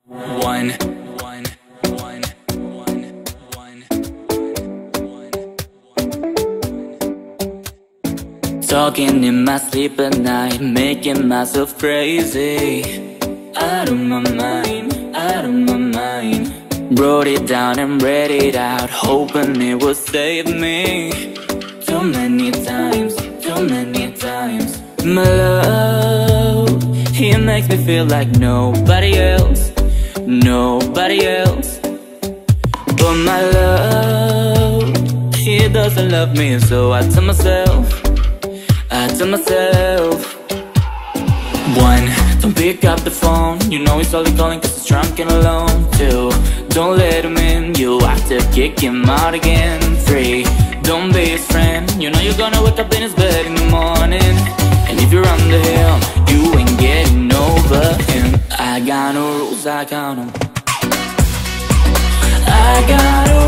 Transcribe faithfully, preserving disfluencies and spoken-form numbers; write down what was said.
One, one, one, one, one, one. Talking in my sleep at night, making myself crazy. Out of my mind, out of my mind. Wrote it down and read it out, hoping it would save me. Too many times, too many times. My love, he makes me feel like nobody else, nobody else. But my love, he doesn't love me. So I tell myself, I tell myself, one, don't pick up the phone. You know he's only calling cause he's drunk and alone. Two, don't let him in. You have to kick him out again. Three, don't be his friend. You know you're gonna wake up in his bed in the morning. And if you're under him, you ain't getting over him. I got no rules, I count them. I got no